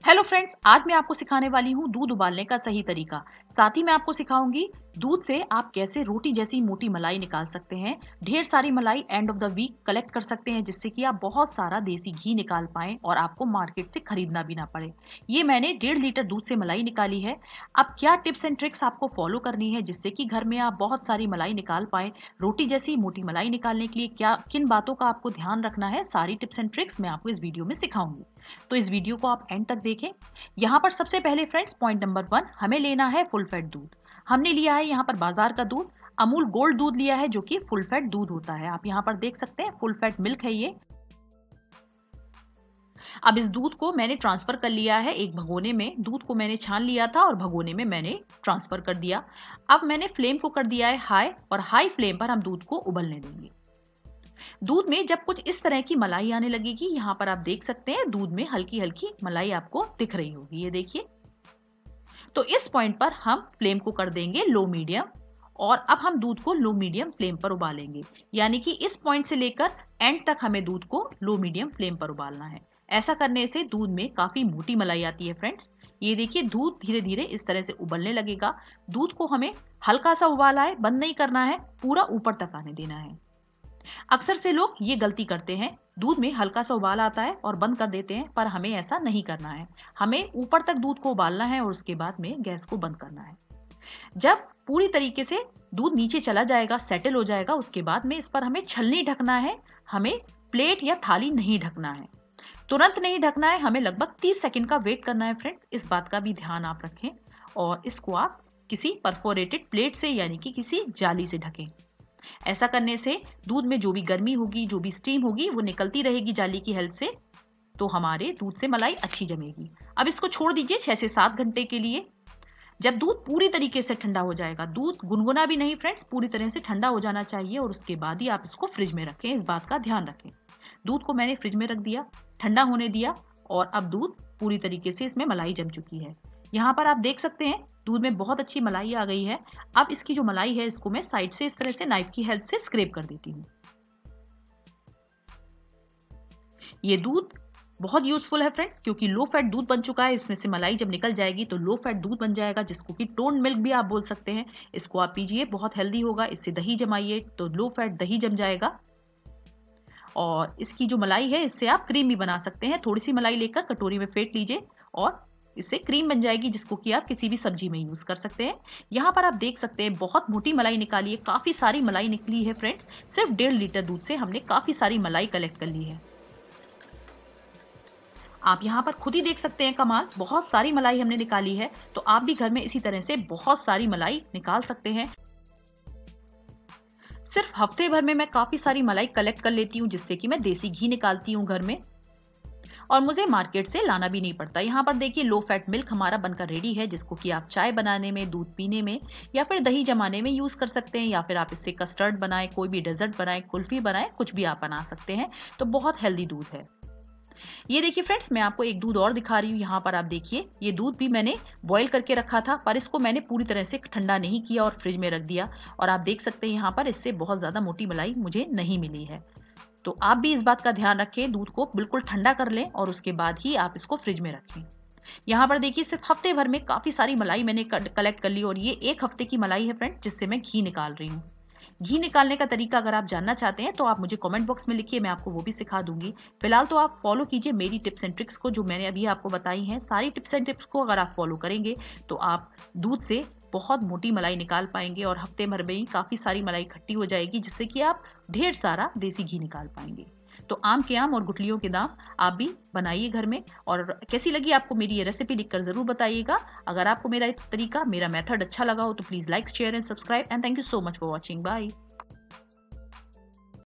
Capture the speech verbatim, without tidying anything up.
Hello friends, आज मैं आपको सिखाने वाली हूँ दूध उबालने का सही तरीका। साथ ही मैं आपको सिखाऊंगी दूध से आप कैसे रोटी जैसी मोटी मलाई निकाल सकते हैं। ढेर सारी मलाई end of the week collect कर सकते हैं, जिससे कि आप बहुत सारा देसी घी निकाल पाएं और आपको मार्केट से खरीदना भी ना पड़े। ये मैंने डेढ़ लीटर दूध से मलाई निकाली है। अब क्या टिप्स एंड ट्रिक्स आपको फॉलो करनी है जिससे कि घर में आप बहुत सारी मलाई निकाल पाएं। रोटी जैसी मोटी मलाई निकालने के लिए क्या किन बातों का आपको ध्यान रखना है, सारी टिप्स एंड ट्रिक्स मैं आपको इस वीडियो में सिखाऊंगी। तो इस वीडियो को आप एंड तक देखें। यहाँ पर सबसे पहले फ्रेंड्स पॉइंट नंबर वन, हमें लेना है फुल फैट दूध। हमने लिया है यहाँ पर बाजार का दूध, अमूल गोल्ड दूध लिया है जो कि फुल फैट दूध होता है। आप यहाँ पर देख सकते हैं फुल फैट मिल्क है ये। अब इस दूध को मैंने ट्रांसफर कर लिया है एक भगोने में। दूध को मैंने छान लिया था और भगोने में मैंने ट्रांसफर कर दिया। अब मैंने फ्लेम को कर दिया है हाई, और हाई फ्लेम पर हम दूध को उबलने देंगे। दूध में जब कुछ इस तरह की मलाई आने लगेगी, यहाँ पर आप देख सकते हैं दूध में हल्की हल्की मलाई आपको दिख रही होगी, ये देखिए। तो इस पॉइंट पर हम फ्लेम को कर देंगे लो मीडियम, और अब हम दूध को लो मीडियम फ्लेम पर उबालेंगे। यानी कि इस पॉइंट से लेकर एंड तक हमें दूध को लो मीडियम फ्लेम पर उबालना है। ऐसा करने से दूध में काफी मोटी मलाई आती है फ्रेंड्स। ये देखिए दूध धीरे धीरे इस तरह से उबलने लगेगा। दूध को हमें हल्का सा उबाला है, बंद नहीं करना है, पूरा ऊपर तक आने देना है। अक्सर से लोग ये गलती करते हैं, दूध में हल्का सा उबाल आता है और बंद कर देते हैं, पर हमें ऐसा नहीं करना है। हमें ऊपर तक दूध को उबालना है और उसके बाद में गैस को बंद करना है। जब पूरी तरीके से दूध नीचे चला जाएगा, सेटल हो जाएगा, उसके बाद में इस पर हमें छलनी ढकना है। हमें प्लेट या थाली नहीं ढकना है, तुरंत नहीं ढकना है। हमें लगभग तीस सेकंड का वेट करना है फ्रेंड, इस बात का भी ध्यान आप रखें। और इसको आप किसी परफोरेटेड प्लेट से यानी कि किसी जाली से ढकें। ऐसा करने से दूध में जो भी गर्मी होगी, जो भी स्टीम होगी, वो निकलती रहेगी जाली की हेल्प से, तो हमारे दूध से मलाई अच्छी जमेगी। अब इसको छोड़ दीजिए छह से सात घंटे के लिए। जब दूध पूरी तरीके से ठंडा हो जाएगा, दूध गुनगुना भी नहीं फ्रेंड्स, पूरी तरह से ठंडा हो जाना चाहिए, और उसके बाद ही आप इसको फ्रिज में रखें, इस बात का ध्यान रखें। दूध को मैंने फ्रिज में रख दिया, ठंडा होने दिया, और अब दूध पूरी तरीके से इसमें मलाई जम चुकी है। यहाँ पर आप देख सकते हैं दूध में बहुत अच्छी मलाई आ गई है। अब इसकी जो मलाई है इसको मैं साइड से इस तरह से नाइफ की हेल्प से स्क्रैप कर देती हूँ। ये दूध बहुत यूजफुल है फ्रेंड्स, क्योंकि लो फैट दूध बन चुका है। इसमें से मलाई जब निकल जाएगी तो लो फैट दूध बन जाएगा, जिसको कि टोन मिल्क भी आप बोल सकते हैं। इसको आप पीजिए, बहुत हेल्दी होगा। इससे दही जमाइए तो लो फैट दही जम जाएगा। और इसकी जो मलाई है इससे आप क्रीम भी बना सकते हैं। थोड़ी सी मलाई लेकर कटोरी में फेंट लीजिए और इससे क्रीम बन जाएगी, जिसको कि आप किसी भी सब्जी में यूज कर सकते हैं। यहाँ पर आप देख सकते हैं बहुत मोटी मलाई निकाली है, काफी सारी मलाई निकली है फ्रेंड्स। सिर्फ डेढ़ लीटर दूध से हमने काफी सारी मलाई कलेक्ट कर ली है। आप यहाँ पर खुद ही देख सकते हैं कमाल, बहुत सारी मलाई हमने निकाली है। तो आप भी घर में इसी तरह से बहुत सारी मलाई निकाल सकते हैं। सिर्फ हफ्ते भर में मैं काफी सारी मलाई कलेक्ट कर लेती हूँ, जिससे कि मैं देसी घी निकालती हूँ घर में, और मुझे मार्केट से लाना भी नहीं पड़ता। यहाँ पर देखिए लो फैट मिल्क हमारा बनकर रेडी है, जिसको कि आप चाय बनाने में, दूध पीने में, या फिर दही जमाने में यूज कर सकते हैं, या फिर आप इससे कस्टर्ड बनाएं, कोई भी डेजर्ट बनाएं, कुल्फी बनाएं, कुछ भी आप बना सकते हैं। तो बहुत हेल्दी दूध है। ये देखिए फ्रेंड्स, मैं आपको एक दूध और दिखा रही हूँ। यहाँ पर आप देखिए ये दूध भी मैंने बॉईल करके रखा था, पर इसको मैंने पूरी तरह से ठंडा नहीं किया और फ्रिज में रख दिया। और आप देख सकते हैं यहाँ पर इससे बहुत ज्यादा मोटी मलाई मुझे नहीं मिली है। तो आप भी इस बात का ध्यान रखें, दूध को बिल्कुल ठंडा कर लें और उसके बाद ही आप इसको फ्रिज में रखें। यहाँ पर देखिए सिर्फ हफ्ते भर में काफी सारी मलाई मैंने कलेक्ट कर ली, और ये एक हफ्ते की मलाई है फ्रेंड, जिससे मैं घी निकाल रही हूँ। घी निकालने का तरीका अगर आप जानना चाहते हैं तो आप मुझे कमेंट बॉक्स में लिखिए, मैं आपको वो भी सिखा दूंगी। फिलहाल तो आप फॉलो कीजिए मेरी टिप्स एंड ट्रिक्स को, जो मैंने अभी आपको बताई हैं। सारी टिप्स एंड टिप्स को अगर आप फॉलो करेंगे तो आप दूध से बहुत मोटी मलाई निकाल पाएंगे, और हफ्ते भर में ही काफी सारी मलाई इकट्ठी हो जाएगी, जिससे कि आप ढेर सारा देसी घी निकाल पाएंगे। तो आम के आम और गुठलियों के दाम आप भी बनाइए घर में। और कैसी लगी आपको मेरी ये रेसिपी लिखकर जरूर बताइएगा। अगर आपको मेरा तरीका, मेरा मेथड अच्छा लगा हो तो please like, share and subscribe, and thank you so much for watching. Bye.